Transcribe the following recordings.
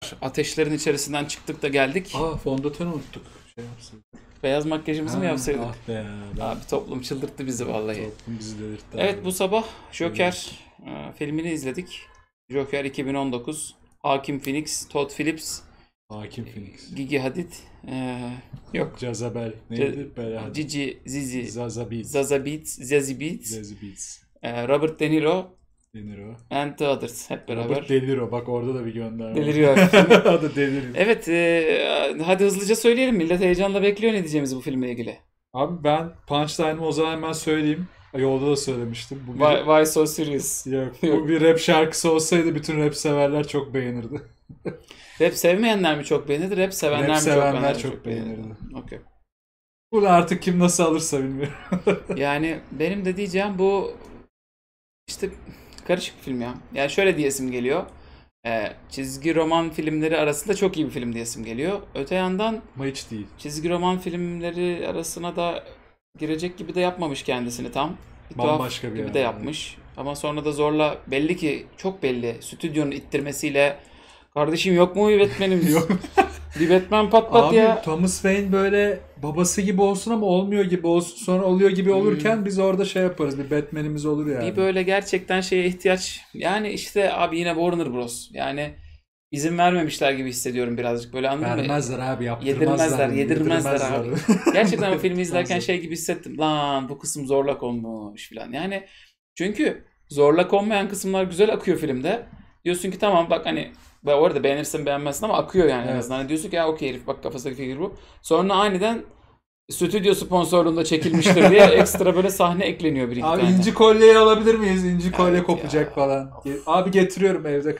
Tekrar ateşlerin içerisinden çıktık da geldik. Fondöten unuttuk. Şey yapsın. Beyaz makyajımızı mı yapsaydık? Ah be ya. Abi toplum çıldırttı bizi vallahi. Toplum bizi delirtti. Evet, bu sabah Joker filmini izledik. Joker 2019. Joaquin Phoenix, Todd Phillips, Hakim Phoenix. Gigi Hadid, yok. Jezebel. Neydi? Cici, Zizi, Zazie Zazie Beetz. Robert De Niro, De Niro. and the others hep beraber. Robert De Niro. Bak orada da bir gönderme. Deliriyor. Adı deliriyor. Evet, hadi hızlıca söyleyelim. Millet heyecanla bekliyor ne diyeceğimizi bu filmle ilgili. Abi ben punchline'ımı o zaman hemen söyleyeyim. Yolda da söylemiştim. Bu Why so serious? Yok, bu bir rap şarkısı olsaydı bütün rap severler çok beğenirdi. Rap sevmeyenler mi çok beğenirdi? Rap sevenler mi çok beğenirdi. Okay. Bunu artık kim nasıl alırsa bilmiyorum. Yani benim de diyeceğim bu işte karışık bir film ya. Yani şöyle diyesim geliyor. Çizgi roman filmleri arasında çok iyi bir film diyesim geliyor. Öte yandan Ama hiç değil. çizgi roman filmleri arasına da girecek gibi de yapmamış kendisini tam. Bambaşka bir gibi yer de yani. yapmış. Ama sonra da zorla belli ki çok belli stüdyonun ittirmesiyle kardeşim yok mu bir Batman'imiz? Yok. Bir Batman patlat Abi, ya. Thomas Wayne böyle babası gibi olsun ama olmuyor gibi olsun. Sonra oluyor gibi olurken biz orada şey yaparız. Bir Batman'imiz olur yani. Bir böyle gerçekten şeye ihtiyaç. Yani işte abi yine Warner Bros. Yani izin vermemişler gibi hissediyorum birazcık böyle, anladın mı? Vermezler abi, yaptırmazlar. Yedirmezler abi. Gerçekten bu filmi izlerken şey gibi hissettim. Lan bu kısım zorla konmuş falan. Yani çünkü zorla konmayan kısımlar güzel akıyor filmde. Diyorsun ki tamam bak hani bu arada beğenirsin beğenmezsin ama akıyor yani en Evet. azından. Hani diyorsun ki ya okey herif bak kafasındaki fikir bu. Sonra aniden stüdyo sponsorluğunda çekilmiştir diye ekstra böyle sahne ekleniyor bir iki Abi tane. inci kolyeyi alabilir miyiz? İnci kolye Evet kopacak ya. falan. Abi getiriyorum evde.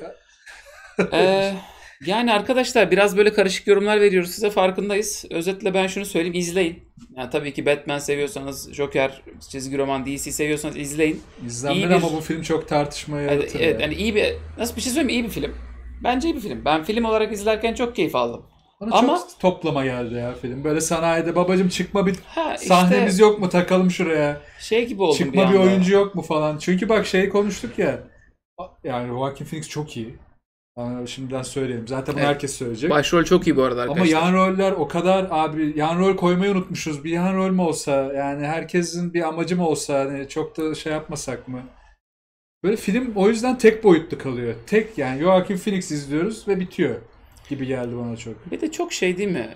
Yani arkadaşlar biraz böyle karışık yorumlar veriyoruz size, farkındayız. Özetle ben şunu söyleyeyim, izleyin. Yani tabii ki Batman seviyorsanız, Joker, çizgi roman, DC seviyorsanız izleyin. İzlenmeli ama bu film çok tartışma yaratır. Evet, yani iyi bir, nasıl bir şey söyleyeyim mi? İyi bir film. Bence iyi bir film. Ben film olarak izlerken çok keyif aldım. Bana ama çok toplama geldi ya film. Böyle sanayide babacım çıkma bir işte sahnemiz yok mu takalım şuraya. şey gibi oldum Çıkma bir bir anda. oyuncu yok mu falan. Çünkü bak şey konuştuk ya. Yani Joaquin Phoenix çok iyi. Yani şimdiden söyleyeyim. Zaten bunu Evet. herkes söyleyecek. Başrol çok iyi bu arada Ama arkadaşlar. yan roller o kadar abi, yan rol koymayı unutmuşuz. Bir yan rol mü olsa, yani herkesin bir amacı mı olsa, hani çok da şey yapmasak mı? Böyle film o yüzden tek boyutlu kalıyor. Tek yani Joaquin Phoenix izliyoruz ve bitiyor gibi geldi bana çok. Bir de çok şey değil mi?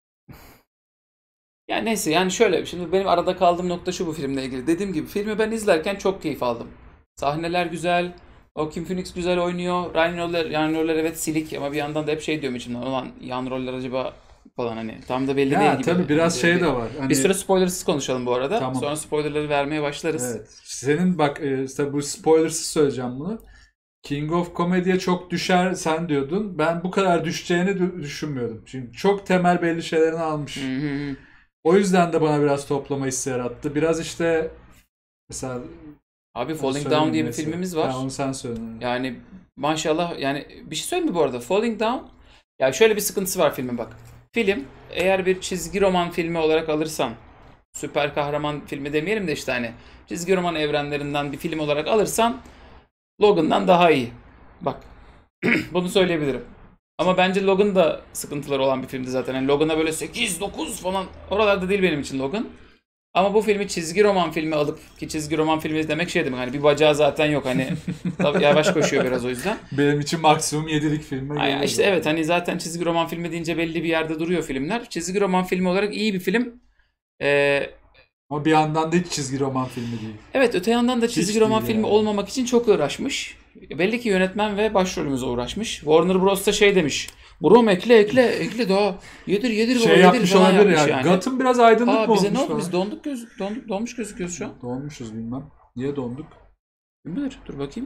Yani neyse, yani şöyle, şimdi benim arada kaldığım nokta şu bu filmle ilgili. Dediğim gibi filmi ben izlerken çok keyif aldım. Sahneler güzel. Joaquin Phoenix güzel oynuyor. Yan roller evet silik ama bir yandan da hep şey diyorum içimden. Ulan yan roller acaba falan, hani tam da belli değil Ya gibi. tabii biraz şey de var. Bir Hani, süre spoilersız konuşalım bu arada. Tamam. Sonra spoilerları vermeye başlarız. evet. Senin bak işte bu spoilersız söyleyeceğim bunu. King of Comedy'ye çok düşer sen diyordun. Ben bu kadar düşeceğini düşünmüyordum. Çünkü çok temel belli şeylerini almış. Hı hı. O yüzden de bana biraz toplama hissi yarattı. Biraz işte mesela Abi Falling Down diye bir neyse. filmimiz var. Ha, onu sen söyle. Yani maşallah, yani bir şey söyleyeyim mi bu arada? Falling Down, ya şöyle bir sıkıntısı var filmin bak. Film eğer bir çizgi roman filmi olarak alırsan, süper kahraman filmi demeyelim de işte hani çizgi roman evrenlerinden bir film olarak alırsan Logan'dan daha iyi. Bak bunu söyleyebilirim. Ama bence Logan da sıkıntıları olan bir filmdi zaten. Yani Logan'a böyle 8-9 falan, oralarda değil benim için Logan. Ama bu filmi çizgi roman filmi alıp, ki çizgi roman filmi demek şey demek hani bir bacağı zaten yok hani tabii yavaş koşuyor biraz o yüzden. Benim için maksimum 7'lik filme geliyor. İşte evet, hani zaten çizgi roman filmi deyince belli bir yerde duruyor filmler. Çizgi roman filmi olarak iyi bir film. Ama bir yandan da hiç çizgi roman filmi değil. Evet, öte yandan da çizgi Hiç roman değil filmi yani. olmamak için çok uğraşmış. Belli ki yönetmen ve başrolümüze uğraşmış. Warner Bros da şey demiş. Brom ekle daha yedir Şey baba, yapmış falan olabilir yapmış ya. yani. Gotham biraz aydınlık mı Bize olmuş ne oldu? falan? Biz donmuş gözüküyoruz şu an. Donmuşuz bilmem. Niye donduk? Kim bilir? Dur bakayım.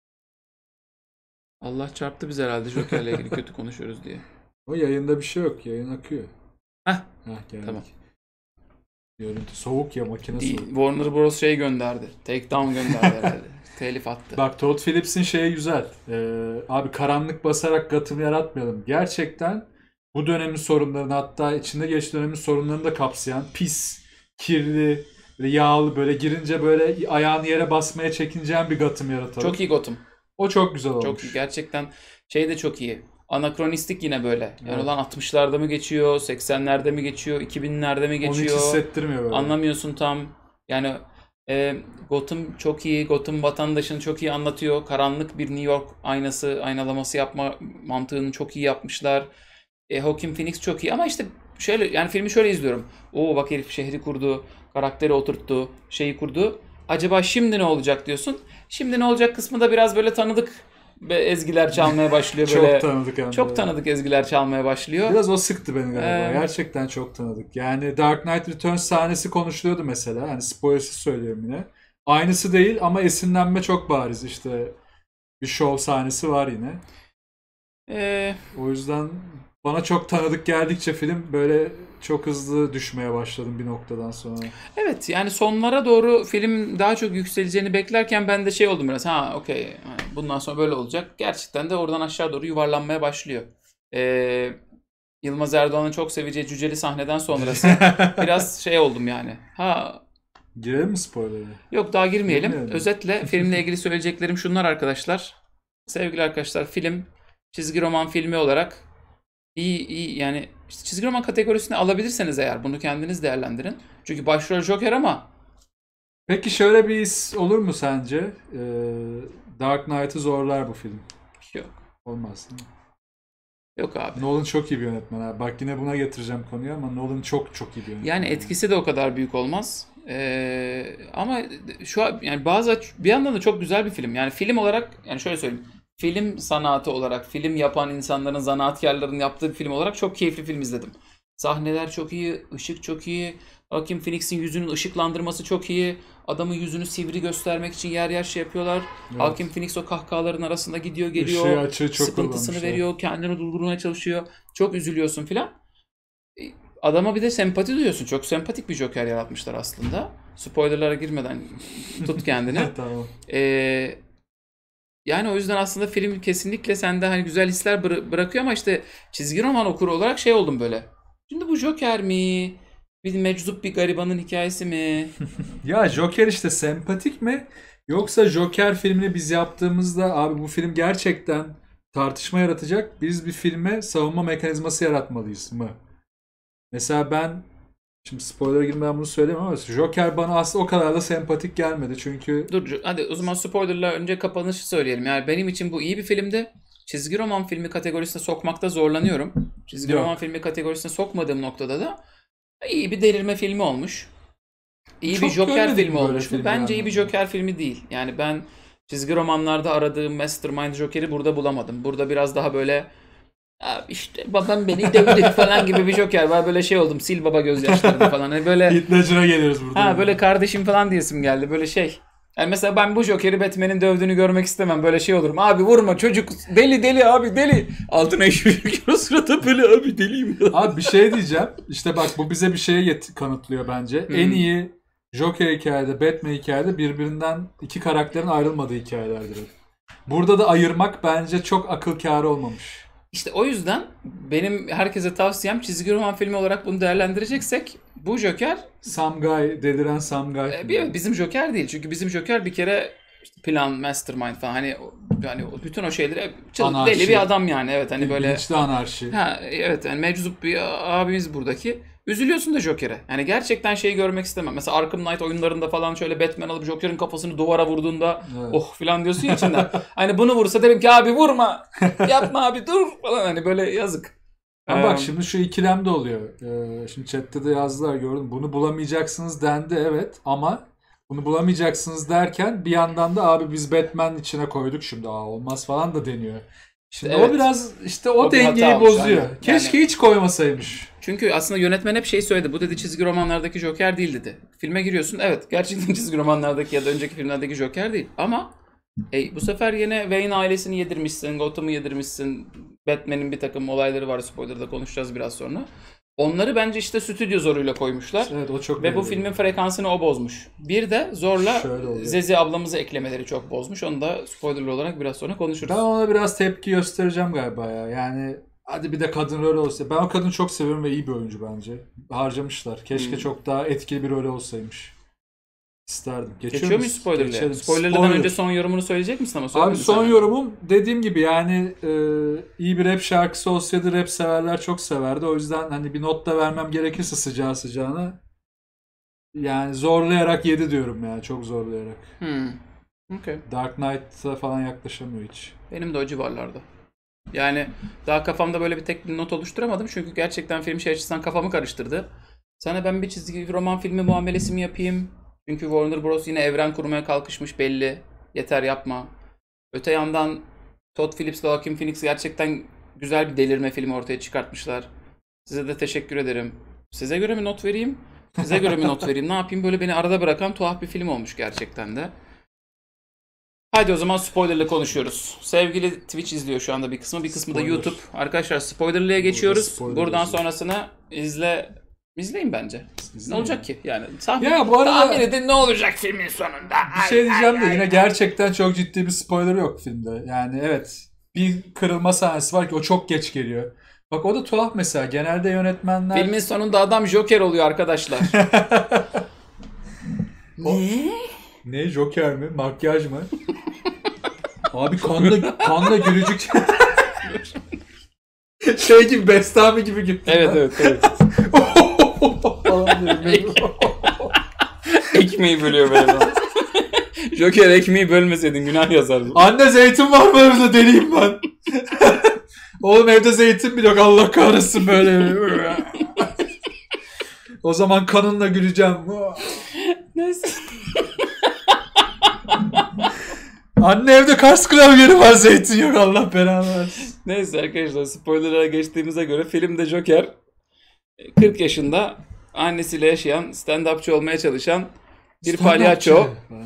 Allah çarptı biz herhalde Joker'le ilgili kötü konuşuyoruz diye. O yayında bir şey yok. Yayın akıyor. Heh, Geldik. tamam. Görüntü soğuk ya, makine Değil. soğuk. Warner Bros şey gönderdi. Takedown gönderdi herhalde. Telif attı. Bak Todd Phillips'in şeyi güzel. Abi karanlık basarak Gotham yaratmayalım. Gerçekten bu dönemin sorunlarını, hatta içinde geçtiği dönemin sorunlarını da kapsayan, pis, kirli, yağlı, böyle girince böyle ayağını yere basmaya çekineceğin bir Gotham yaratalım. Çok iyi Gotham. O çok güzel olmuş. Çok iyi. Gerçekten şey de çok iyi. anakronistik yine böyle. Yani Evet. ulan 60'larda mı geçiyor, 80'lerde mi geçiyor, 2000'lerde mi Onu hiç geçiyor? hissettirmiyor böyle. Anlamıyorsun tam. Yani Gotham çok iyi. Gotham vatandaşını çok iyi anlatıyor. Karanlık bir New York aynalaması yapma mantığını çok iyi yapmışlar. Joaquin Phoenix çok iyi ama işte şöyle yani filmi şöyle izliyorum. Oo bak herif şehri kurdu, karakteri oturttu, şeyi kurdu. Acaba şimdi ne olacak diyorsun. Şimdi ne olacak kısmı da biraz böyle tanıdık ezgiler çalmaya başlıyor böyle. Çok tanıdık hem de. Çok tanıdık ezgiler çalmaya başlıyor. Biraz o sıktı beni galiba. Ee, Gerçekten çok tanıdık. Yani Dark Knight Returns sahnesi konuşuluyordu mesela. Hani spoilersız söylüyorum yine. Aynısı değil ama esinlenme çok bariz işte. Bir şov sahnesi var yine. e, O yüzden bana çok tanıdık geldikçe film böyle çok hızlı düşmeye başladım bir noktadan sonra. Evet yani sonlara doğru film daha çok yükseleceğini beklerken ben de şey oldum biraz. Ha okey yani bundan sonra böyle olacak. Gerçekten de oradan aşağı doğru yuvarlanmaya başlıyor. Ee, Yılmaz Erdoğan'ın çok seveceği Cüceli sahneden sonrası biraz şey oldum yani. Ha Girelim mi spoiler'e? yok daha girmeyelim. Girmeyelim. Özetle filmle ilgili söyleyeceklerim şunlar arkadaşlar. Sevgili arkadaşlar film çizgi roman filmi olarak iyi yani işte çizgi roman kategorisine alabilirseniz eğer bunu kendiniz değerlendirin. Çünkü başrol Joker ama Peki şöyle bir his olur mu sence? Dark Knight'ı zorlar bu film. yok. Olmaz değil mi? Yok abi. Nolan çok iyi bir yönetmen abi. Bak yine buna getireceğim konuyu ama Nolan çok çok iyi bir yönetmen. Yani etkisi de o kadar büyük olmaz. Ama şu an yani bir yandan da çok güzel bir film. Yani film olarak yani şöyle söyleyeyim. Film sanatı olarak, film yapan insanların, zanaatkarların yaptığı bir film olarak çok keyifli film izledim. Sahneler çok iyi, ışık çok iyi. Joaquin Phoenix'in yüzünün ışıklandırması çok iyi. Adamın yüzünü sivri göstermek için yer yer şey yapıyorlar. Evet. Joaquin Phoenix o kahkahaların arasında gidiyor geliyor. Işığı açığı çok Sıkıntısını kullanmışlar. veriyor, kendini durdurmaya çalışıyor. Çok üzülüyorsun filan. Adama bir de sempati duyuyorsun. Çok sempatik bir Joker yaratmışlar aslında. Spoilerlara girmeden tut kendini. Tamam. Ee, Yani o yüzden aslında film kesinlikle sende hani güzel hisler bırakıyor ama işte çizgi roman okuru olarak şey oldum böyle. Şimdi bu Joker mi? Bir meczup bir garibanın hikayesi mi? Ya Joker işte sempatik mi? Yoksa Joker filmini biz yaptığımızda abi bu film gerçekten tartışma yaratacak. Biz bir filme savunma mekanizması yaratmalıyız mı? Mesela ben şimdi spoiler'a girmeden bunu söyleyeyim ama Joker bana aslında o kadar da sempatik gelmedi. Çünkü Dur hadi o zaman spoilerla önce kapanışı söyleyelim. Yani benim için bu iyi bir filmdi. Çizgi roman filmi kategorisine sokmakta zorlanıyorum. Çizgi Yok. roman filmi kategorisine sokmadığım noktada da iyi bir delirme filmi olmuş. İyi Çok bir Joker görmedik filmi böyle olmuş mu? film Bence yani. iyi bir Joker filmi değil. Yani ben çizgi romanlarda aradığım Mastermind Joker'i burada bulamadım. Burada biraz daha böyle "Abi işte babam beni dövdü" falan gibi bir Joker var. Böyle şey oldum. Sil baba gözyaşlarını falan. Hani böyle Heath Ledger'a geliyoruz burada. ha böyle kardeşim falan diyesim geldi. Böyle şey. Yani mesela ben bu Joker'i Batman'in dövdüğünü görmek istemem. Böyle şey olurum. Abi vurma çocuk deli abi deli. Altına işiyor o sırada böyle abi deliyim. Abi bir şey diyeceğim. İşte bak bu bize bir şeye kanıtlıyor bence. En iyi Joker hikayede, Batman hikayede birbirinden iki karakterin ayrılmadığı hikayelerdir. Burada da ayırmak bence çok akıl kârı olmamış. İşte o yüzden benim herkese tavsiyem çizgi roman filmi olarak bunu değerlendireceksek bu Joker Some Guy, deliren Some Guy. bizim Joker değil. Çünkü bizim Joker bir kere işte plan, mastermind falan hani yani bütün o şeyleri Anarşi. deli bir adam yani. Evet hani böyle Bilinçli anarşi. ha evet yani meczup bir abimiz buradaki. Üzülüyorsun da Joker'e. Yani gerçekten şeyi görmek istemem. Mesela Arkham Knight oyunlarında falan şöyle Batman alıp Joker'in kafasını duvara vurduğunda Evet. oh falan diyorsun ya içinden. Hani bunu vursa derim ki abi vurma. Yapma abi dur falan hani böyle yazık. Ama bak şimdi şu ikilem de oluyor. Şimdi chatte de yazdılar gördüm. Bunu bulamayacaksınız dendi evet ama bunu bulamayacaksınız derken bir yandan da abi biz Batman içine koyduk şimdi olmaz falan da deniyor. Şimdi Evet. o biraz işte o O bir dengeyi hata olmuş, bozuyor. aynen. Keşke Yani- hiç koymasaymış. Çünkü aslında yönetmen hep şey söyledi. Bu dedi çizgi romanlardaki Joker değil dedi. Filme giriyorsun. Evet gerçekten çizgi romanlardaki ya da önceki filmlerdeki Joker değil. Ama bu sefer yine Wayne ailesini yedirmişsin. Gotham'ı yedirmişsin. Batman'in bir takım olayları var. Spoiler'da konuşacağız biraz sonra. Onları bence işte stüdyo zoruyla koymuşlar. Evet o çok Ve bu belli. filmin frekansını o bozmuş. Bir de zorla Şöyle oluyor. Zezi ablamızı eklemeleri çok bozmuş. Onu da spoilerlı olarak biraz sonra konuşuruz. Ben ona biraz tepki göstereceğim galiba ya. Yani hadi bir de kadın rol olsa. Ben o kadını çok seviyorum ve iyi bir oyuncu bence. Harcamışlar. Keşke çok daha etkili bir rol olsaymış. İsterdim. Geçiyor muyuz spoilerlıya? Geçelim. Spoilerlıdan Spoiler. önce son yorumunu söyleyecek misin ama? Abi Söylemedin son sen. yorumum dediğim gibi yani iyi bir rap şarkısı olsaydı rap severler çok severdi. O yüzden hani bir not da vermem gerekirse sıcağı sıcağına yani zorlayarak 7 diyorum ya. Çok zorlayarak. Okay. Dark Knight'a falan yaklaşamıyor hiç. Benim de o civarlarda. Yani daha kafamda böyle bir tek bir not oluşturamadım. Çünkü gerçekten film şey açısından kafamı karıştırdı. Sana ben bir çizgi roman filmi muamelesi mi yapayım? Çünkü Warner Bros. Yine evren kurmaya kalkışmış belli. Yeter yapma. Öte yandan Todd Phillips ile Joaquin Phoenix gerçekten güzel bir delirme filmi ortaya çıkartmışlar. Size de teşekkür ederim. Size göre mi not vereyim? Size göre mi not vereyim? Ne yapayım? Böyle beni arada bırakan tuhaf bir film olmuş gerçekten de. Hadi o zaman spoilerlı konuşuyoruz. Sevgili Twitch izliyor şu anda bir kısmı, bir kısmı da Spoiler. YouTube. Arkadaşlar spoilerlıya geçiyoruz. spoiler Buradan yazıyor. sonrasını izleyin bence. Ne olacak ki? Yani Ya bu arada tahmin edin ne olacak filmin sonunda. bir şey diyeceğim de yine gerçekten çok ciddi bir spoiler yok filmde. Yani evet bir kırılma sahnesi var ki o çok geç geliyor. Bak o da tuhaf mesela. Genelde yönetmenler... Filmin sonunda adam Joker oluyor arkadaşlar. Ne? Ne? Joker mi? Makyaj mı? Abi kanla gülücük. Şey gibi Bestami gibi gittim. Evet. Falan diyorum. Ekmeği bölüyor böyle. Joker ekmeği bölmeseydin günah yazardı. Anne zeytin var mı evde deliyim ben. Oğlum evde zeytin bile yok Allah kahretsin böyle. O zaman kanınla güleceğim. Neyse. Anne evde Kars klavyeri var zeytin yok Allah belanı versin. Neyse arkadaşlar spoilerlara geçtiğimize göre filmde Joker 40 yaşında annesiyle yaşayan stand-upçı olmaya çalışan bir palyaço.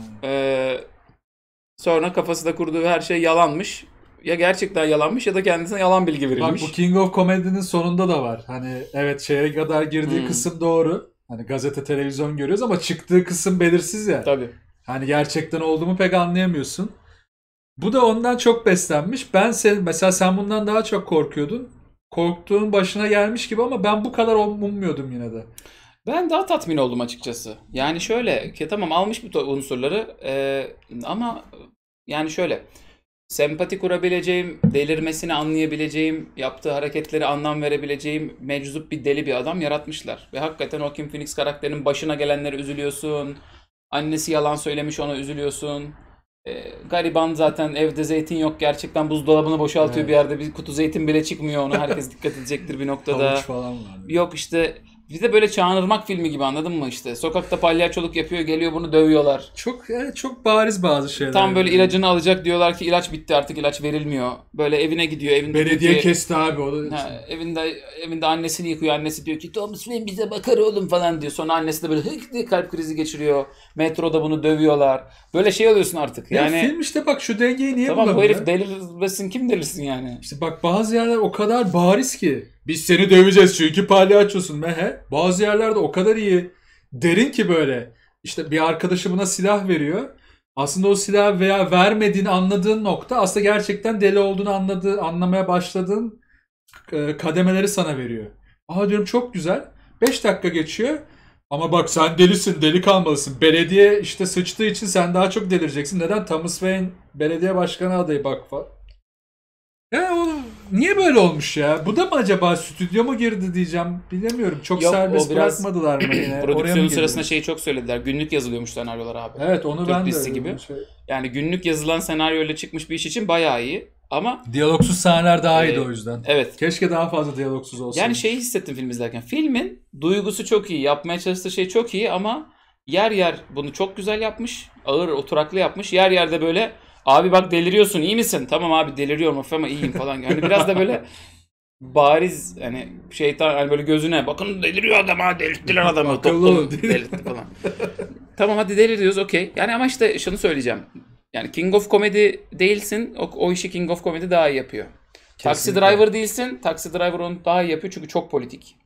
Sonra kafasında kurduğu her şey yalanmış. Ya gerçekten yalanmış ya da kendisine yalan bilgi Bak verilmiş. bu King of Comedy'nin sonunda da var. Hani evet şeye kadar girdiği kısım doğru. Hani gazete televizyon görüyoruz ama çıktığı kısım belirsiz ya. Tabii. Hani gerçekten olduğumu pek anlayamıyorsun. Bu da ondan çok beslenmiş. Mesela sen bundan daha çok korkuyordun. Korktuğun başına gelmiş gibi ama ben bu kadar ummuyordum yine de. Ben daha tatmin oldum açıkçası. Yani şöyle ki tamam almış bu unsurları ama yani şöyle sempati kurabileceğim, delirmesini anlayabileceğim, yaptığı hareketleri anlam verebileceğim meczup bir deli bir adam yaratmışlar. Ve hakikaten Joaquin Phoenix karakterinin başına gelenlere üzülüyorsun. Annesi yalan söylemiş ona üzülüyorsun. Gariban zaten evde zeytin yok gerçekten buzdolabını boşaltıyor Evet. bir yerde bir kutu zeytin bile çıkmıyor ona herkes dikkat edecektir bir noktada. Havuç falan var. Yok işte bir de böyle çağınırmak filmi gibi anladın mı işte sokakta palyaçoluk yapıyor geliyor bunu dövüyorlar. Çok bariz bazı şeyler. Tam böyle yani. ilacını alacak diyorlar ki ilaç bitti artık ilaç verilmiyor. Böyle evine gidiyor evinde Belediye diyor ki, kesti abi o da. evinde annesini yıkıyor. Annesi diyor ki Thomas Wayne bize bakar oğlum falan diyor. Sonra annesi de böyle hık diye kalp krizi geçiriyor. Metroda bunu dövüyorlar. Böyle şey oluyorsun artık. Yani Yani film işte bak şu dengeyi niye tamam bu bulamıyor? herif delirmesin kim delirsin yani. İşte bak bazı yerler o kadar bariz ki. Biz seni döveceğiz çünkü palyaçosun mehe. Bazı yerlerde o kadar iyi. Derin ki böyle. İşte bir arkadaşı buna silah veriyor. Aslında o silah veya vermediğini anladığın nokta aslında gerçekten deli olduğunu anlamaya başladığın kademeleri sana veriyor. Aha diyorum çok güzel. 5 dakika geçiyor. Ama bak sen delisin, deli kalmalısın. Belediye işte sıçtığı için sen daha çok delireceksin. Neden? Thomas Wayne belediye başkanı adayı bak falan. Ya oğlum niye böyle olmuş ya? Bu da mı acaba stüdyo mu girdi diyeceğim. Bilemiyorum. Çok Yok, serbest o biraz bırakmadılar mı yine? Oraya mı Prodüksiyonun girdi? sırasında şeyi çok söylediler. Günlük yazılıyormuş senaryolar abi. Evet onu Türk ben de dizisi öyle gibi. bir şey. Yani günlük yazılan senaryoyla çıkmış bir iş için bayağı iyi. Ama Diyalogsuz sahneler daha iyiydi o yüzden. evet. Keşke daha fazla diyalogsuz olsaydı. Yani şeyi hissettim film izlerken. Filmin duygusu çok iyi. Yapmaya çalıştığı şey çok iyi ama yer yer bunu çok güzel yapmış. Ağır oturaklı yapmış. Yer yerde böyle abi bak deliriyorsun iyi misin? Tamam abi deliriyorum ama iyiyim falan. Yani biraz da böyle bariz hani şeytan hani böyle gözüne bakın deliriyor adam ha delirttiler adamı. Akıllı Toplum ol. delirtti falan. Tamam hadi deliriyoruz okey. Yani ama işte şunu söyleyeceğim. Yani King of Comedy değilsin. O işi King of Comedy daha iyi yapıyor. Taxi Kesinlikle. Driver değilsin. Taxi Driver onu daha iyi yapıyor çünkü çok politik.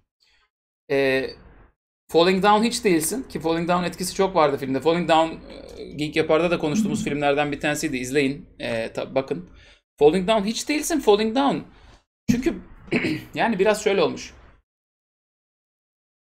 Falling Down hiç değilsin. Ki Falling Down etkisi çok vardı filmde. Falling Down Geek Yapar'da da konuştuğumuz filmlerden bir tanesiydi. İzleyin. Bakın. Falling Down hiç değilsin. Falling Down. Çünkü yani biraz şöyle olmuş.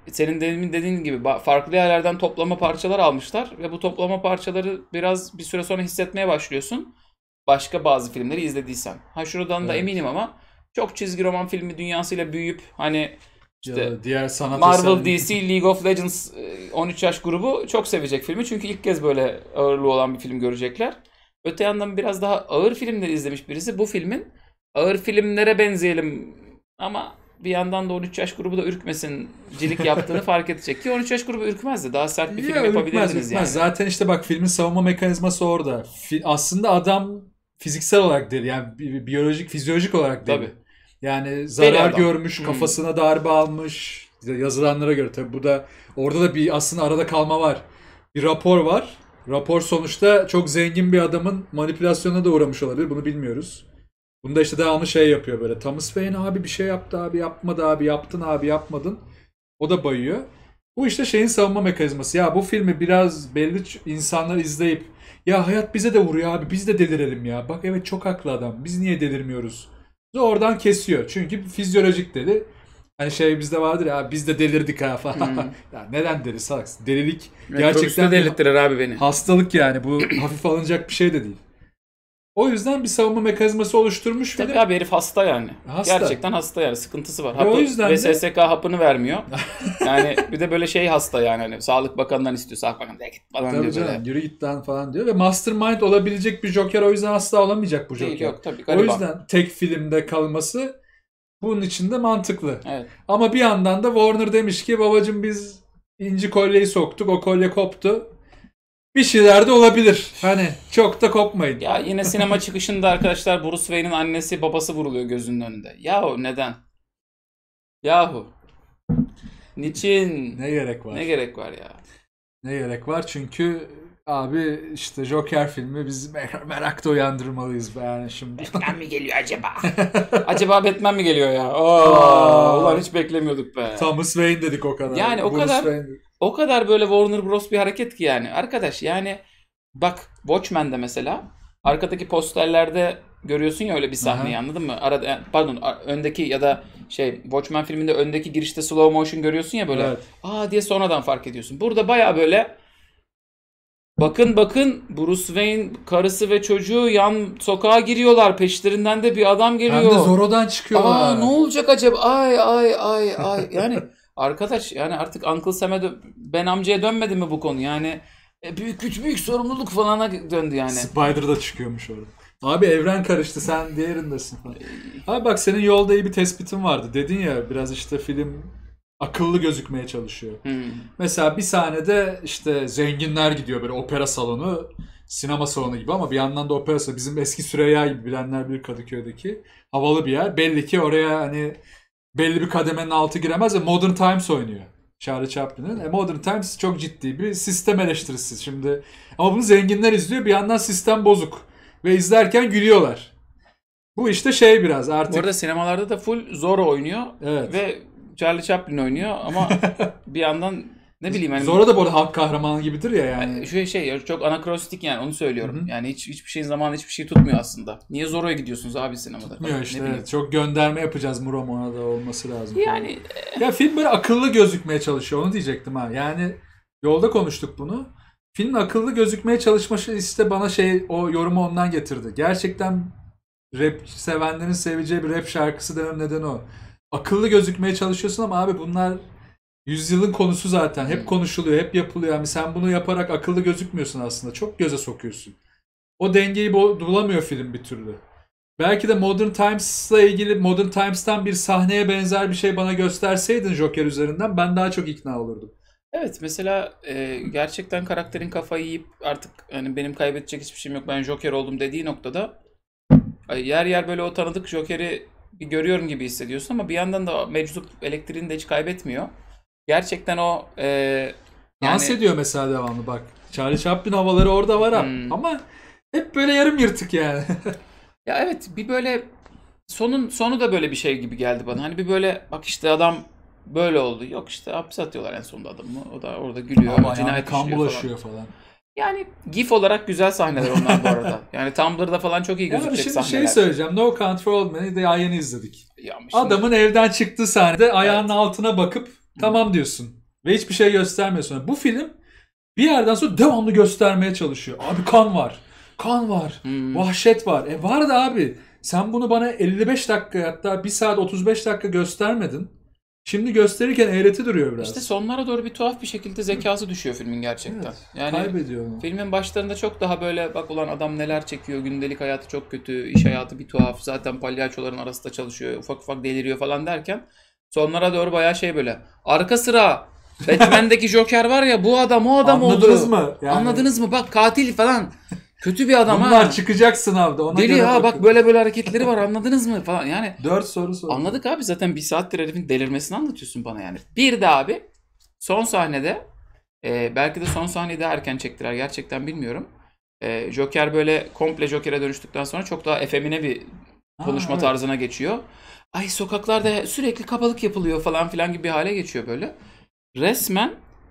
senin demin dediğin gibi farklı yerlerden toplama parçalar almışlar ve bu toplama parçaları biraz bir süre sonra hissetmeye başlıyorsun. Başka bazı filmleri izlediysen. Ha şuradan da Evet. eminim ama çok çizgi roman filmi dünyasıyla büyüyüp hani Ya işte da diğer sanat Marvel, eserleri. DC, League of Legends 13 yaş grubu çok sevecek filmi. Çünkü ilk kez böyle ağırlığı olan bir film görecekler. Öte yandan biraz daha ağır filmleri izlemiş birisi bu filmin ağır filmlere benzeyelim ama bir yandan da 13 yaş grubu da ürkmesin cilik yaptığını fark edecek ki 13 yaş grubu ürkmezdi. Daha sert bir film yapabilirdiniz yani. Zaten işte bak filmin savunma mekanizması orada. Aslında adam fiziksel olarak deli. Yani biyolojik, fizyolojik olarak deli. Tabii. Yani zarar adam. görmüş, kafasına darbe almış. Yazılanlara göre tabii bu da orada da bir aslında arada kalma var. Bir rapor var. Rapor sonuçta çok zengin bir adamın manipülasyonuna da uğramış olabilir. Bunu bilmiyoruz. Bunda işte devamlı şey yapıyor böyle. Thomas Wayne abi bir şey yaptı abi yapmadı abi yaptın abi yapmadın. O da bayıyor. Bu işte şeyin savunma mekanizması. Ya bu filmi biraz belli insanlar izleyip ya hayat bize de vuruyor abi biz de delirelim ya. Bak evet çok haklı adam. Biz niye delirmiyoruz? Oradan kesiyor. Çünkü fizyolojik deli. Hani şey bizde vardır ya biz de delirdik ha falan. Ya neden deli salaksın? Delilik gerçekten delirttirir abi beni. hastalık yani. Bu hafif alınacak bir şey de değil. O yüzden bir savunma mekanizması oluşturmuş Tabii film. abi herif hasta yani. Hasta. Gerçekten hasta yani. Sıkıntısı var. O yüzden ve de- SSK hapını vermiyor. Yani bir de böyle şey hasta yani. Hani Sağlık Bakanı'ndan istiyor. Sağlık Bakanı git falan Tabii diyor böyle. canım yürü git lan falan diyor. Ve mastermind olabilecek bir Joker o yüzden asla olamayacak bu Joker. Değil yok tabii O gariban. yüzden tek filmde kalması bunun için de mantıklı. Evet. Ama bir yandan da Warner demiş ki babacım biz inci kolyeyi soktuk o kolye koptu. Bir şeyler de olabilir. Hani çok da kopmayın. Ya yine sinema çıkışında arkadaşlar Bruce Wayne'in annesi babası vuruluyor gözünün önünde. Yahu neden? Yahu. Niçin? Ne gerek var? Ne gerek var ya? Ne gerek var? Çünkü abi işte Joker filmi biz merak da uyandırmalıyız be yani şimdi. Batman mi geliyor acaba? Acaba Batman mi geliyor ya? Oo, ulan hiç beklemiyorduk be. Thomas Wayne dedik o kadar. Yani o Bruce kadar Wayne. o kadar böyle Warner Bros bir hareket ki yani. Arkadaş yani bak Watchmen'de mesela arkadaki posterlerde görüyorsun ya öyle bir sahneyi Aha. anladın mı? Arada pardon öndeki ya da şey Watchmen filminde öndeki girişte slow motion görüyorsun ya böyle. Evet. Aa diye sonradan fark ediyorsun. Burada baya böyle bakın bakın Bruce Wayne karısı ve çocuğu yan sokağa giriyorlar. Peşlerinden de bir adam geliyor. Hem de Zorro'dan çıkıyorlar. Aa ne olacak acaba? Ay ay ay ay. Yani arkadaş yani artık Uncle Sam'e Ben amcaya dönmedi mi bu konu? Yani büyük sorumluluk falana döndü yani. Spider da çıkıyormuş orada. Abi evren karıştı sen diğerindesin falan. Abi bak senin yolda iyi bir tespitin vardı. Dedin ya biraz işte film akıllı gözükmeye çalışıyor. Mesela bir sahnede işte zenginler gidiyor böyle opera salonu, sinema salonu gibi ama bir yandan da opera salonu. Bizim eski Süreyya gibi bilenler bilir Kadıköy'deki. Havalı bir yer. Belli ki oraya hani belli bir kademenin altı giremez ve Modern Times oynuyor. Charlie Chaplin'in. Modern Times çok ciddi bir sistem eleştirisi şimdi. Ama bunu zenginler izliyor. Bir yandan sistem bozuk. Ve izlerken gülüyorlar. Bu işte şey biraz artık. Bu arada sinemalarda da full Zorro oynuyor. Evet. Ve Charlie Chaplin oynuyor ama bir yandan ne bileyim hani Zorro da bu arada halk kahramanı gibidir ya yani. şu şey çok anakronistik yani onu söylüyorum. Yani hiçbir şeyin zamanı hiçbir şey tutmuyor aslında. Niye Zorro'ya gidiyorsunuz abi sinemada? Tutmuyor işte. Ne bileyim. Evet. Çok gönderme yapacağız Muromon'a da olması lazım. Yani Ya film böyle akıllı gözükmeye çalışıyor. Onu diyecektim ha. Yani yolda konuştuk bunu. Filmin akıllı gözükmeye çalışması işte bana şey o yorumu ondan getirdi. Gerçekten rap sevenlerin seveceği bir rap şarkısı demem neden o. Akıllı gözükmeye çalışıyorsun ama abi bunlar yüzyılın konusu zaten. Hep konuşuluyor, hep yapılıyor. Yani sen bunu yaparak akıllı gözükmüyorsun aslında. Çok göze sokuyorsun. O dengeyi bulamıyor film bir türlü. Belki de Modern Times'la ilgili Modern Times'tan bir sahneye benzer bir şey bana gösterseydin Joker üzerinden ben daha çok ikna olurdum. evet mesela gerçekten karakterin kafayı yiyip artık hani benim kaybedecek hiçbir şeyim yok ben Joker oldum dediği noktada yer yer böyle o tanıdık Joker'i bir görüyorum gibi hissediyorsun ama bir yandan da meczup elektriğini de hiç kaybetmiyor. Gerçekten o Dans yani ediyor mesela devamlı bak. Charlie Chaplin havaları orada var ha. Ama hep böyle yarım yırtık yani. ya evet bir böyle sonu da böyle bir şey gibi geldi bana. Hani bir böyle bak işte adam böyle oldu. Yok işte hapse atıyorlar en sonunda adamı. O da orada gülüyor. Ama yani Cinayet kan işliyor bulaşıyor falan. Yani GIF olarak güzel sahneler onlar bu arada. Yani Tumblr'da falan çok iyi Yani gözükecek şimdi sahneler. şey söyleyeceğim. No Country for Old Men'i de yeni izledik. Ya şimdi- Adamın evden çıktığı sahnede ayağının altına bakıp Tamam diyorsun. Ve hiçbir şey göstermiyor sonra. Bu film bir yerden sonra devamlı göstermeye çalışıyor. Abi kan var. Kan var. Vahşet var. Var da abi. Sen bunu bana 55 dakika, hatta 1 saat 35 dakika göstermedin. Şimdi gösterirken eğreti duruyor biraz. İşte sonlara doğru bir tuhaf bir şekilde zekası düşüyor filmin gerçekten. Evet, Yani kaybediyor onu. filmin başlarında çok daha böyle bak ulan adam neler çekiyor, gündelik hayatı çok kötü, iş hayatı bir tuhaf, zaten palyaçoların arasında çalışıyor, ufak ufak deliriyor falan derken sonlara doğru bayağı şey böyle. Arka sıra Batman'deki Joker var ya, bu adam o adam Anladınız oldu. mı? Yani... Anladınız mı? Bak katil falan. Kötü bir adam. Bunlar ha. çıkacak sınavda. Ona Deli göre ha, bakın. bak böyle böyle hareketleri var, anladınız mı falan yani. 4 soru sor. Anladık abi, zaten 1 saattir herifin delirmesini anlatıyorsun bana yani. Bir de abi son sahnede belki de son sahneyi daha erken çektiler, gerçekten bilmiyorum. Joker böyle komple Joker'e dönüştükten sonra çok daha efemine bir konuşma evet. tarzına geçiyor. Ay sokaklarda sürekli kabalık yapılıyor falan filan gibi bir hale geçiyor böyle. Resmen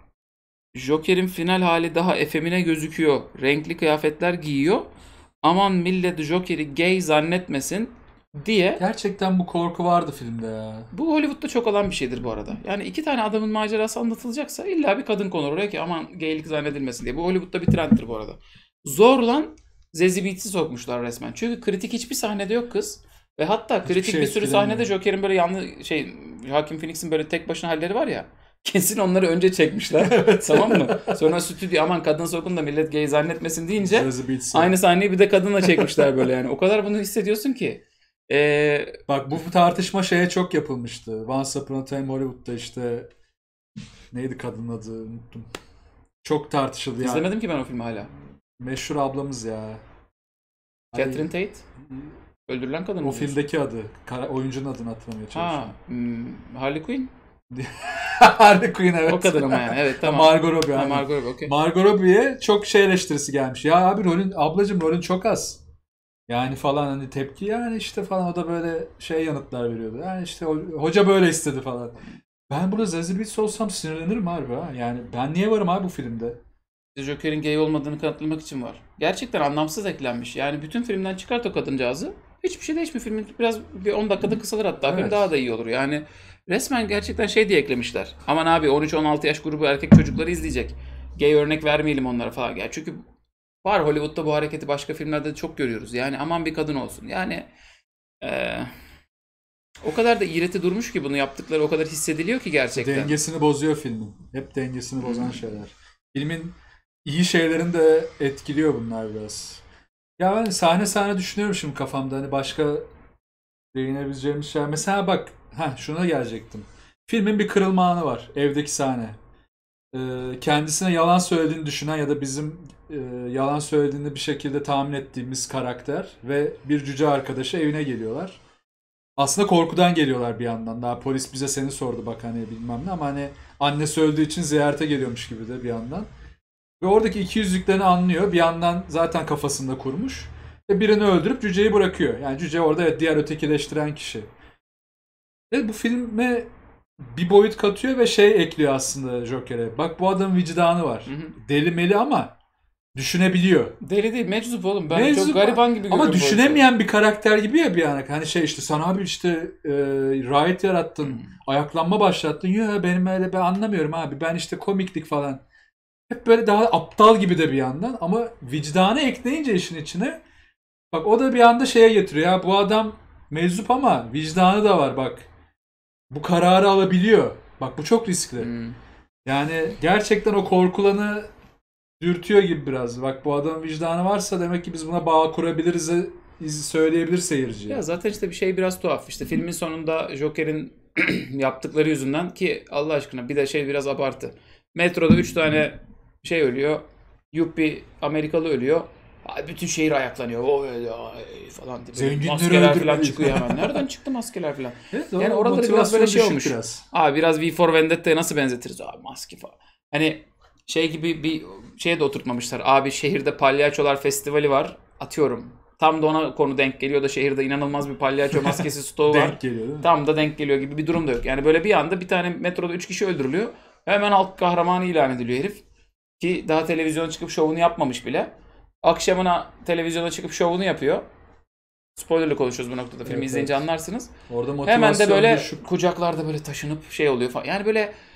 Joker'in final hali daha efemine gözüküyor. Renkli kıyafetler giyiyor. Aman millet Joker'i gay zannetmesin diye. Gerçekten bu korku vardı filmde ya. Bu Hollywood'da çok olan bir şeydir bu arada. Yani 2 tane adamın macerası anlatılacaksa illa bir kadın konur oraya ki aman gaylik zannedilmesin diye. Bu Hollywood'da bir trendtir bu arada. Zorlan Zazie Beetz'i sokmuşlar resmen. Çünkü kritik hiçbir sahnede yok kız. Ve hatta kritik şey bir sürü etkilemiyor. sahnede Joker'in böyle Joaquin Phoenix'in böyle tek başına halleri var ya. Kesin onları önce çekmişler. Tamam mı? Sonra stüdyo aman kadın sokun da millet gay zannetmesin deyince aynı sahneyi bir de kadınla çekmişler böyle yani. O kadar bunu hissediyorsun ki. Bak bu tartışma şeye çok yapılmıştı. Once Upon a Time Hollywood'da işte neydi kadının adı, unuttum. Çok tartışıldı ya. İzlemedim ki ben o filmi hala. Meşhur ablamız ya. Catherine Tate. Öldürülen kadın mı? O filmdeki adı. Oyuncunun adını hatırlamaya çalışıyorum. Harley Quinn. Harley Quinn, evet. O kadın ama yani. Evet tamam. Margot Robbie. Margot Robbie, okay. Margot Robbie'ye çok şey eleştirisi gelmiş. Ya abi ablacım rolün çok az. Yani falan hani tepki yani işte falan, o da böyle şey yanıtlar veriyordu. Yani işte hoca böyle istedi falan. Ben burada Zazie Beetz olsam sinirlenirim harbi ha. Yani ben niye varım abi bu filmde? Joker'in gay olmadığını kanıtlamak için var. Gerçekten anlamsız eklenmiş. Yani bütün filmden çıkart o kadıncağızı. Hiçbir şey değişmiyor. Filmin biraz bir 10 dakikada kısalır hatta. Evet. Film daha da iyi olur. Yani resmen gerçekten şey diye eklemişler. Aman abi 13-16 yaş grubu erkek çocukları izleyecek. Gay örnek vermeyelim onlara falan. Yani çünkü var Hollywood'da bu hareketi başka filmlerde de çok görüyoruz. Yani aman bir kadın olsun. Yani o kadar da iğreti durmuş ki bunu yaptıkları o kadar hissediliyor ki gerçekten. Dengesini bozuyor filmin. Hep dengesini bozan şeyler. Filmin iyi şeylerini de etkiliyor bunlar biraz. Ya ben sahne sahne düşünüyorum şimdi kafamda. Hani başka değinebileceğimiz şey. Mesela bak, şuna gelecektim. Filmin bir kırılma anı var. Evdeki sahne. Kendisine yalan söylediğini düşünen ya da bizim yalan söylediğini bir şekilde tahmin ettiğimiz karakter ve bir cüce arkadaşı evine geliyorlar. Aslında korkudan geliyorlar bir yandan. Daha polis bize seni sordu bak hani bilmem ne, ama hani annesi öldüğü için ziyarete geliyormuş gibi de bir yandan. Ve oradaki ikiyüzlüklerini anlıyor. Bir yandan zaten kafasında kurmuş. Ve birini öldürüp cüceyi bırakıyor. Yani cüce orada diğer ötekileştiren kişi. Ve bu filme bir boyut katıyor ve şey ekliyor aslında Joker'e. Bak bu adamın vicdanı var. Deli meli ama düşünebiliyor. Deli değil, meczup oğlum. Ben Meczup çok gariban gibi görüyorum. ama düşünemeyen bir karakter gibi ya bir yana. Hani şey işte sana abi işte riot yarattın, ayaklanma başlattın. Ya benim öyle, ben anlamıyorum abi. Ben işte komiklik falan. Hep böyle daha aptal gibi de bir yandan, ama vicdanı ekleyince işin içine bak o da bir anda şeye getiriyor. Ya bu adam meczup ama vicdanı da var bak. Bu kararı alabiliyor. Bak bu çok riskli. Yani gerçekten o korkulanı dürtüyor gibi biraz. Bak bu adamın vicdanı varsa demek ki biz buna bağ kurabiliriz söyleyebilir seyirci. Ya zaten işte bir şey biraz tuhaf. İşte filmin sonunda Joker'in yaptıkları yüzünden, ki Allah aşkına bir de şey biraz abartı. Metroda 3 tane şey ölüyor. Yuppie Amerikalı ölüyor. Bütün şehir ayaklanıyor. O falan diye. Zenginleri Maskeler falan öldürmeliyiz. çıkıyor hemen. Nereden çıktı maskeler falan? Evet, Yani oraları biraz böyle şey olmuş. Biraz. Abi biraz V for Vendetta'ya nasıl benzetiriz? Abi maske falan. Hani şey gibi bir şeye de oturtmamışlar. Abi şehirde palyaçolar festivali var. Atıyorum. Tam da ona konu denk geliyor da şehirde inanılmaz bir palyaço maskesi stoğu var. Denk geliyor değil mi? Tam da denk geliyor gibi bir durum da yok. Yani böyle bir anda bir tane metroda 3 kişi öldürülüyor. Hemen halk kahramanı ilan ediliyor herif. Ki daha televizyona çıkıp şovunu yapmamış bile. Akşamına televizyona çıkıp şovunu yapıyor. Spoilerlı konuşuyoruz bu noktada. Filmi izleyince anlarsınız. Orada Hemen de böyle düşük. kucaklarda böyle taşınıp şey oluyor falan. Yani böyle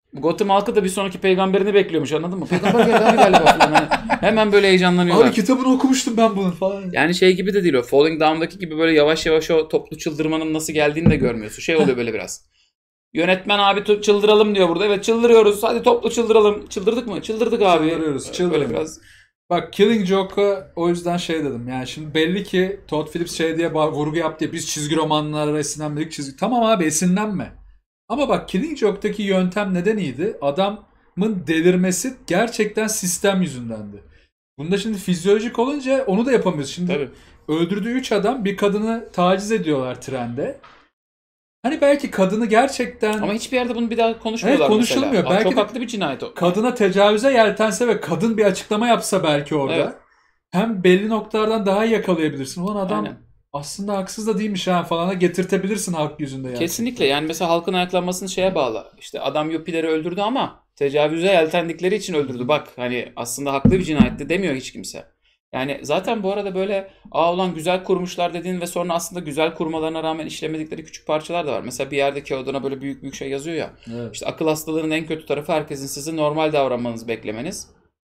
Gotham halkı da bir sonraki peygamberini bekliyormuş, anladın mı? Peygamber geldi abi galiba falan. Hani hemen böyle heyecanlanıyorlar. Abi kitabını okumuştum ben bunun falan. Yani şey gibi de değil o. Falling Down'daki gibi böyle yavaş yavaş o toplu çıldırmanın nasıl geldiğini de görmüyorsun. Şey oluyor böyle biraz. Yönetmen abi çıldıralım diyor burada. Evet çıldırıyoruz. Hadi toplu çıldıralım. Çıldırdık mı? Çıldırdık abi. Çıldırıyoruz. Böyle biraz. Bak Killing Joke'a o yüzden şey dedim. Yani şimdi belli ki Todd Phillips şey diye vurgu yaptı ya, biz çizgi romanlara esinlenmedik çizgi. Tamam abi, esinlenme. Ama bak Killing Joke'daki yöntem neden iyiydi? Adamın delirmesi gerçekten sistem yüzündendi. Bunda şimdi fizyolojik olunca onu da yapamıyoruz. Şimdi Tabii. öldürdüğü 3 adam bir kadını taciz ediyorlar trende. Hani belki kadını gerçekten... Ama hiçbir yerde bunu bir daha konuşmuyorlar Evet, konuşulmuyor. mesela. Belki çok de haklı bir cinayet o. kadına tecavüze yeltense ve kadın bir açıklama yapsa belki orada. Evet. Hem belli noktalardan daha iyi yakalayabilirsin. Ulan adam Aynen. aslında haksız da değilmiş ha falana getirtebilirsin halk yüzünde yani. Kesinlikle, yani mesela halkın ayaklanmasını şeye bağlı. İşte adam Yuppie'leri öldürdü ama tecavüze yeltendikleri için öldürdü. Bak hani aslında haklı bir cinayetti demiyor hiç kimse. Yani zaten bu arada böyle ulan güzel kurmuşlar dediğin ve sonra aslında güzel kurmalarına rağmen işlemedikleri küçük parçalar da var. Mesela bir yerde kağıdına böyle büyük büyük şey yazıyor ya. Evet. İşte akıl hastalığının en kötü tarafı herkesin size normal davranmanızı beklemeniz.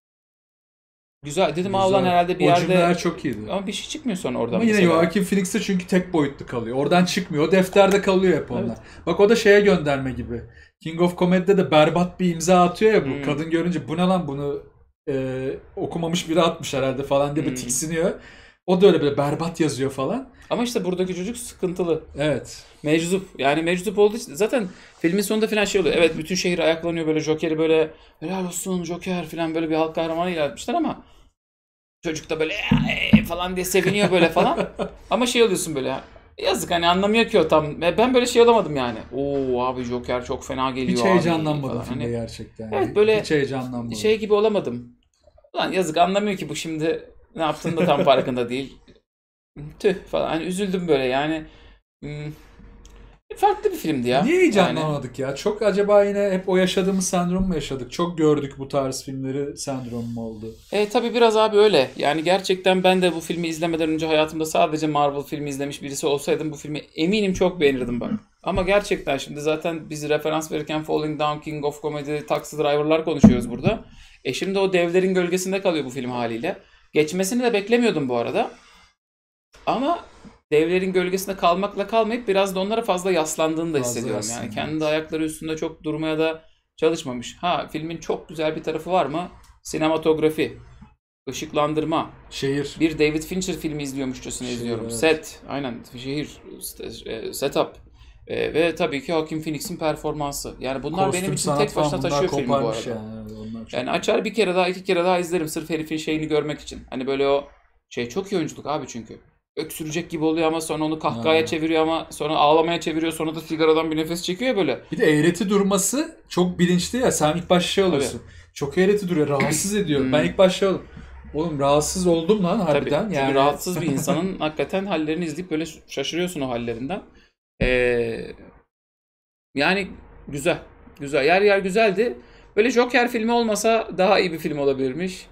Güzel dedim, Güzel. ulan herhalde bir o yerde cümleler çok iyiydi. ama bir şey çıkmıyor sonra oradan Ama yine mesela. Joaquin Phoenix'te çünkü tek boyutlu kalıyor. Oradan çıkmıyor. O defterde kalıyor hep onlar. Evet. Bak o da şeye gönderme gibi. King of Comedy'de de berbat bir imza atıyor ya bu. Kadın görünce bu ne lan, bunu okumamış biri atmış herhalde falan diye bir tiksiniyor. O da öyle böyle berbat yazıyor falan. Ama işte buradaki çocuk sıkıntılı. Evet. Meczup. Yani meczup olduğu için zaten filmin sonunda falan şey oluyor. Evet bütün şehir ayaklanıyor, böyle Joker'i böyle helal olsun Joker falan böyle bir halk kahramanı ilan etmişler ama çocuk da böyle falan diye seviniyor böyle falan. Ama şey oluyorsun böyle, yazık hani anlamıyor ki o tam. Ben böyle şey olamadım yani. Oo abi Joker çok fena geliyor Hiç abi heyecanlanmadım falan. filmde Hani gerçekten. evet böyle hiç heyecanlanmadım. şey gibi olamadım. Ulan yazık, anlamıyor ki bu şimdi ne yaptığını da tam farkında değil. Tüh falan. Hani üzüldüm böyle yani. Hmm, farklı bir filmdi ya. Niye Yani, heyecanlanmadık ya? Çok acaba yine hep o yaşadığımız sendrom mu yaşadık? Çok gördük bu tarz filmleri, sendrom mu oldu? tabii biraz abi öyle. Yani gerçekten ben de bu filmi izlemeden önce hayatımda sadece Marvel filmi izlemiş birisi olsaydım bu filmi eminim çok beğenirdim bak. Ama gerçekten şimdi zaten biz referans verirken Falling Down, King of Comedy, Taxi Driver'lar konuşuyoruz burada. Şimdi o devlerin gölgesinde kalıyor bu film haliyle. Geçmesini de beklemiyordum bu arada. Ama devlerin gölgesinde kalmakla kalmayıp biraz da onlara fazla yaslandığını da Fazla hissediyorum. yaslanıyor. Yani kendi ayakları üstünde çok durmaya da çalışmamış. Ha filmin çok güzel bir tarafı var mı? Sinematografi, ışıklandırma. Şehir. Bir David Fincher filmi izliyormuşçasına Şehir, izliyorum. evet. Set, aynen şehir, setup. Ve tabii ki Joaquin Phoenix'in performansı. Yani bunlar Kostüm, benim için sanat tek falan başına bunlar taşıyor filmi bu koparmış arada. yani. Onlar çok... Yani açar bir kere daha, iki kere daha izlerim sırf herifin şeyini görmek için. Hani böyle o şey çok iyi oyunculuk abi çünkü. Öksürecek gibi oluyor ama sonra onu kahkahaya Ha. çeviriyor ama sonra ağlamaya çeviriyor, sonra da sigaradan bir nefes çekiyor böyle. Bir de eğreti durması çok bilinçli ya. Sen ilk başta şey oluyorsun. Çok eğreti duruyor. Rahatsız ediyor. Ben ilk başta oldum. Oğlum rahatsız oldum lan Tabii. harbiden. Çünkü Yani rahatsız bir insanın hakikaten hallerini izleyip böyle şaşırıyorsun o hallerinden. Ee, yani güzel. Güzel. Yer yer güzeldi. Böyle Joker filmi olmasa daha iyi bir film olabilirmiş.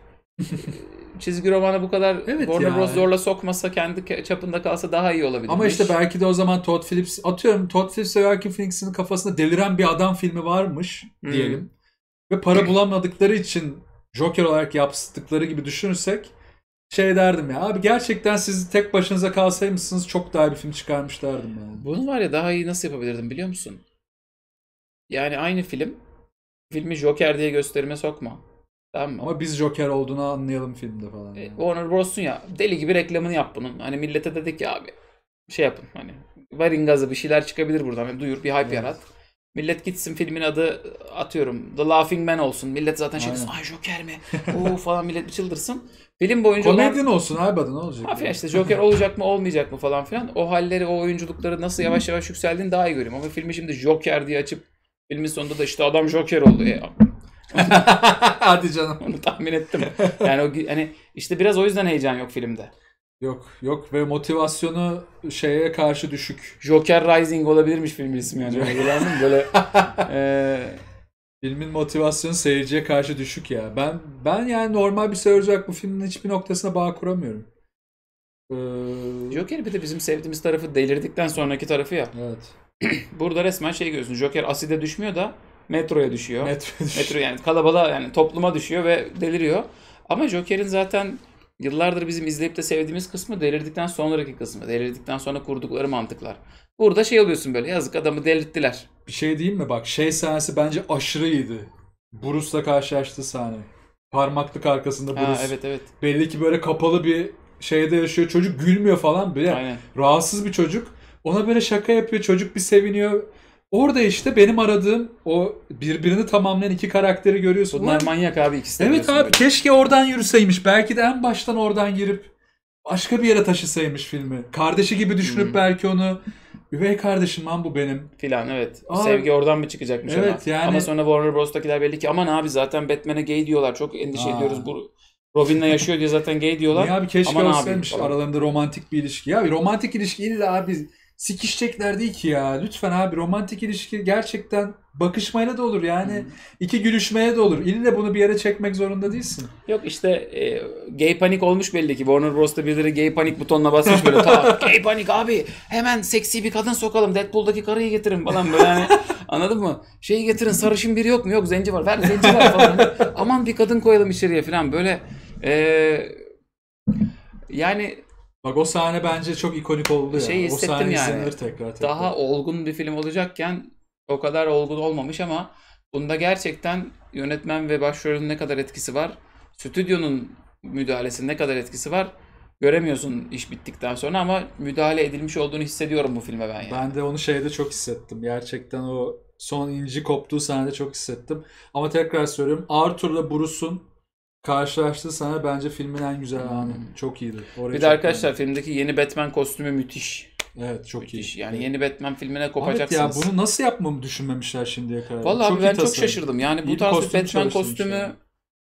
Çizgi romana bu kadar Evet Warner ya. Bros. Zorla sokmasa, kendi çapında kalsa daha iyi olabilirmiş. ama işte belki de o zaman Todd Phillips, atıyorum Todd Phillips ve Joaquin Phoenix'in kafasında deliren bir adam filmi varmış diyelim. Ve para bulamadıkları için Joker olarak yaptıkları gibi düşünürsek şey derdim ya, abi gerçekten siz tek başınıza kalsaymışsınız çok daha iyi bir film çıkarmış derdim yani. Bunu var ya daha iyi nasıl yapabilirdim biliyor musun? Yani aynı filmi Joker diye gösterime sokma. Tamam mı? Ama biz Joker olduğunu anlayalım filmde falan. Yani. Warner Bros'un ya deli gibi reklamını yap bunun. Hani millete dedik ki abi şey yapın hani verin gazı, bir şeyler çıkabilir buradan. Hani duyur, bir hype yarat. Millet gitsin, filmin adı atıyorum The Laughing Man olsun. Millet zaten şey desin, ay Joker mi? Oo falan, millet bir çıldırsın. Film boyunca Komedyen olsun abi, adı ne olacak? hafif işte Joker olacak mı olmayacak mı falan filan. O halleri, o oyunculukları nasıl yavaş yavaş yükseldiğini daha iyi görüyorum. Ama filmi şimdi Joker diye açıp filmin sonunda da işte adam Joker oldu. Hadi canım. Onu tahmin ettim. Yani o hani işte biraz o yüzden heyecan yok filmde. Yok ve motivasyonu şeye karşı düşük. Joker Rising olabilirmiş filmin ismi yani. Anladın mı? Böyle Filmin motivasyonu seyirciye karşı düşük ya. Ben yani normal bir seyirci olarak bu filmin hiçbir noktasına bağ kuramıyorum. Joker bir de bizim sevdiğimiz tarafı delirdikten sonraki tarafı ya. Evet. Burada resmen şey görüyorsun. Joker aside düşmüyor da Metroya düşüyor. Metro. Yani kalabalığa, yani topluma düşüyor ve deliriyor. Ama Joker'in zaten yıllardır bizim izleyip de sevdiğimiz kısmı delirdikten sonraki kısmı. Delirdikten sonra kurdukları mantıklar. Burada şey oluyorsun böyle, yazık adamı delirttiler. Bir şey diyeyim mi? Bak şey sahnesi bence aşırı iyiydi. Bruce'la karşılaştığı sahne. Parmaklık arkasında Bruce. Ha, evet. Belli ki böyle kapalı bir şeyde yaşıyor. Çocuk gülmüyor falan. Böyle Aynen. rahatsız bir çocuk. Ona böyle şaka yapıyor. Çocuk bir seviniyor. Orada işte benim aradığım o birbirini tamamlayan iki karakteri görüyorsun. Bunlar Ulan, manyak abi, ikisi de evet diyorsun abi böyle. keşke oradan yürüseymiş. Belki de en baştan oradan girip başka bir yere taşısaymış filmi. Kardeşi gibi düşünüp belki onu üvey kardeşim lan bu benim. Filan, evet. Aa, Sevgi oradan mı çıkacakmış evet, ama. yani- Ama sonra Warner Bros'takiler belli ki aman abi zaten Batman'e gay diyorlar. Çok endişe ediyoruz. Bu Robin'le yaşıyor diye zaten gay diyorlar. Ya abi keşke Aman abi olsaymış falan. aralarında romantik bir ilişki. Ya romantik ilişki illa abi sikişecekler değil ki ya. Lütfen abi romantik ilişki gerçekten bakışmayla da olur yani. İki gülüşmeye de olur. İlle bunu bir yere çekmek zorunda değilsin. Yok işte gay panik olmuş belli ki. Warner Bros'ta birileri gay panik butonuna basmış böyle. Ta, gay panik abi, hemen seksi bir kadın sokalım. Deadpool'daki karıyı getirin falan böyle yani. Anladın mı? Şeyi getirin, sarışın biri yok mu? Yok, zenci var. Ver zenci var falan. Aman bir kadın koyalım içeriye falan böyle. Yani Bak o sahne bence çok ikonik oldu ya. Şeyi O hissettim sahne yani. izlenir tekrar. daha olgun bir film olacakken o kadar olgun olmamış ama bunda gerçekten yönetmen ve başrolün ne kadar etkisi var, stüdyonun müdahalesinin ne kadar etkisi var göremiyorsun iş bittikten sonra, ama müdahale edilmiş olduğunu hissediyorum bu filme ben yani. Ben de onu şeyde çok hissettim. Gerçekten o son inci koptuğu sahnede çok hissettim. Ama tekrar söylüyorum. Arthur'la Bruce'un karşılaştığı sahne bence filmin en güzel anı. Çok iyiydi. Orayı Bir de çok arkadaşlar beğendim. filmdeki yeni Batman kostümü müthiş. Evet çok Müthiş. iyi. Yani yeni Batman filmine Evet ya kopacaksınız. bunu nasıl yapmamı düşünmemişler şimdiye kadar. Vallahi abi iyi ben çok tasarım. şaşırdım. Yani İyi bu bir tarz bir kostüm Batman çalıştırmışlar. kostümü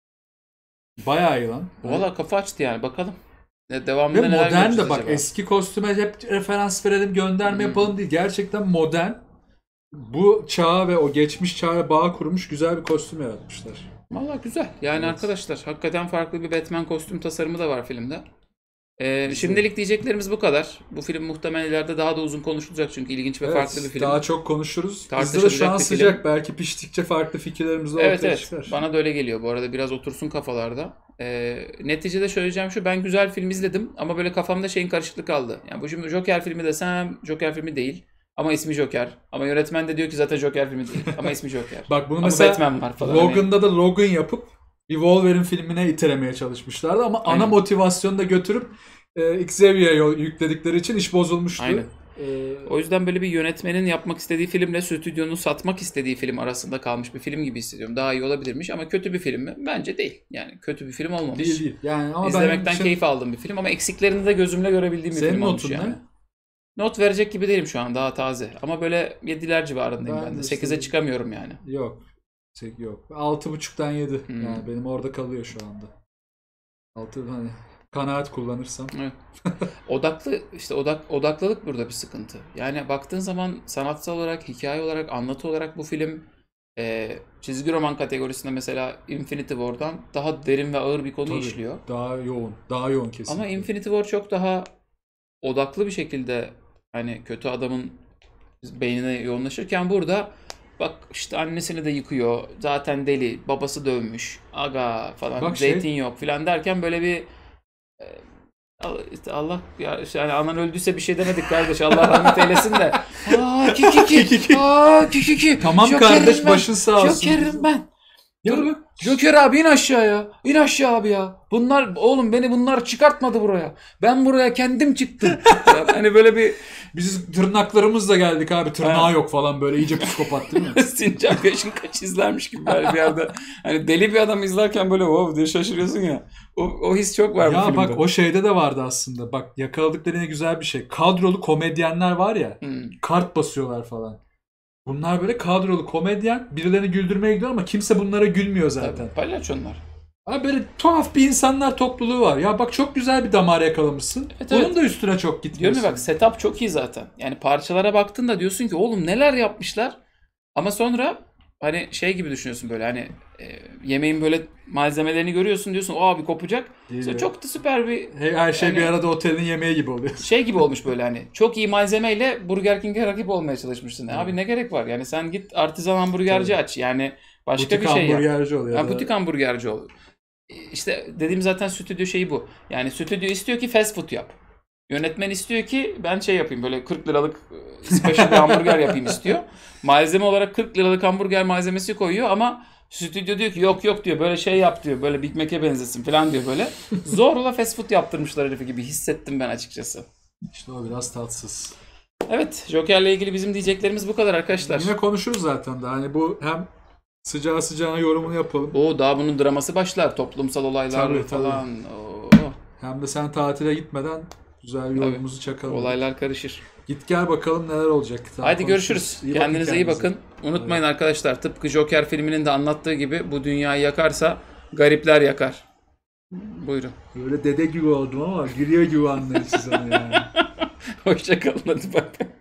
Bayağı iyi lan. valla kafa açtı yani, bakalım. Ve Devamında neler modern göreceğiz de bak acaba? eski kostüme hep referans verelim gönderme yapalım değil. Gerçekten modern. Bu çağa ve o geçmiş çağa bağ kurmuş güzel bir kostüm yaratmışlar. Valla güzel. Yani Evet. arkadaşlar hakikaten farklı bir Batman kostüm tasarımı da var filmde. Şimdilik diyeceklerimiz bu kadar. Bu film muhtemelen ileride daha da uzun konuşulacak çünkü ilginç ve Evet, farklı bir film. daha çok konuşuruz. Bizde de Tartışılacak şu an bir film. sıcak. Belki piştikçe farklı fikirlerimiz de Evet ortaya evet. çıkar. Bana da öyle geliyor. Bu arada biraz otursun kafalarda. Neticede söyleyeceğim şu: ben güzel film izledim ama böyle kafamda şeyin karışıklığı kaldı. Yani bu şimdi Joker filmi desem Joker filmi değil. Ama ismi Joker. Ama yönetmen de diyor ki zaten Joker filmi değil. Ama ismi Joker. Bak bunu Ama mesela Batman var falan. Hani- Logan'da da Logan yapıp bir Wolverine filmine itelemeye çalışmışlardı ama ana Aynen. motivasyonu da götürüp Xavier'e yükledikleri için iş bozulmuştu. Aynen. E, O yüzden böyle bir yönetmenin yapmak istediği filmle stüdyonun satmak istediği film arasında kalmış bir film gibi hissediyorum. Daha iyi olabilirmiş ama kötü bir film mi? Bence değil. Yani kötü bir film olmamış. değil. Yani ama İzlemekten benim için- keyif aldığım bir film ama eksiklerini de gözümle görebildiğim bir Senin film olmuş notun yani. ne? Not verecek gibi değilim şu an, daha taze. Ama böyle 7'ler civarındayım Ben ben de. de işte- 8'e çıkamıyorum yani. Yok. Yok. 6.5'tan 7. Hmm. Yani benim orada kalıyor şu anda. 6 hani kanaat kullanırsam. Evet. Odaklılık burada bir sıkıntı. Yani baktığın zaman sanatsal olarak, hikaye olarak, anlatı olarak bu film çizgi roman kategorisinde mesela Infinity War'dan daha derin ve ağır bir konu Tabii, işliyor. Daha yoğun. Daha yoğun kesinlikle. Ama Infinity War çok daha odaklı bir şekilde hani kötü adamın beynine yoğunlaşırken burada bak işte annesini de yıkıyor. Zaten deli. Babası dövmüş. Aga falan. Bak Zeytin yok falan derken böyle bir işte Allah ya işte hani anan öldüyse bir şey demedik kardeş. Allah rahmet eylesin de. Aa ki. Aa ki. Tamam Joker'im kardeş, ben. başın sağ olsun. Joker'im ben. Ya Dur. bak, Joker abi in aşağıya. İn aşağı abi ya. Bunlar oğlum beni bunlar çıkartmadı buraya. Ben buraya kendim çıktım. Hani böyle bir biz tırnaklarımızla geldik abi. Tırnağı Ha. yok falan böyle iyice psikopat değil mi? Sincan Yaşın kaç izlermiş gibi böyle bir yerde. Hani deli bir adam izlerken böyle wow diye şaşırıyorsun ya. O his çok var bu Ya filmde. bak o şeyde de vardı aslında. Bak yakaladıkları ne güzel bir şey. Kadrolu komedyenler var ya. Kart basıyorlar falan. Bunlar böyle kadrolu komedyen. Birilerini güldürmeye gidiyor ama kimse bunlara gülmüyor zaten. Tabii, palyaçonlar. Abi böyle tuhaf bir insanlar topluluğu var. Ya bak çok güzel bir damar yakalamışsın. Evet, Onun evet. da üstüne çok Diyorum gitmiyorsun. ya bak, setup çok iyi zaten. Yani parçalara baktığında diyorsun ki oğlum neler yapmışlar. Ama sonra hani şey gibi düşünüyorsun böyle hani yemeğin böyle malzemelerini görüyorsun diyorsun o abi kopacak. Sonra çok da süper bir Her şey yani bir arada otelin yemeği gibi oluyor. şey gibi olmuş böyle hani çok iyi malzemeyle Burger King'e rakip olmaya çalışmışsın. Abi ne gerek var? Yani sen git artizan hamburgerci aç. Yani başka Butik bir şey yap. hamburgerci oluyor. Ha, butik hamburgerci ol. İşte dediğim zaten stüdyo şeyi bu. Yani stüdyo istiyor ki fast food yap. Yönetmen istiyor ki ben şey yapayım böyle 40 liralık special bir hamburger yapayım istiyor. Malzeme olarak 40 liralık hamburger malzemesi koyuyor ama stüdyo diyor ki yok yok diyor böyle şey yap diyor böyle Big Mac'e benzesin falan diyor böyle. Zorla fast food yaptırmışlar herifi gibi hissettim ben açıkçası. İşte o biraz tatsız. Evet, Joker'le ilgili bizim diyeceklerimiz bu kadar arkadaşlar. Yine konuşuruz zaten de. Hani bu hem sıcağı sıcağına yorumunu yapalım. O daha bunun draması başlar. Toplumsal olaylar Tabii, falan. Oo, Hem de sen tatile gitmeden güzel bir yorumumuzu çakalım. olaylar karışır. Git gel bakalım neler olacak. Tamam, Haydi görüşürüz. İyi bakın Kendinize iyi kendinize. bakın. Unutmayın arkadaşlar tıpkı Joker filminin de anlattığı gibi bu dünyayı yakarsa garipler yakar. Buyurun. Böyle dede gibi oldum ama giriyor gibi anlarız siz onu yani. Hoşça kalın hadi bak.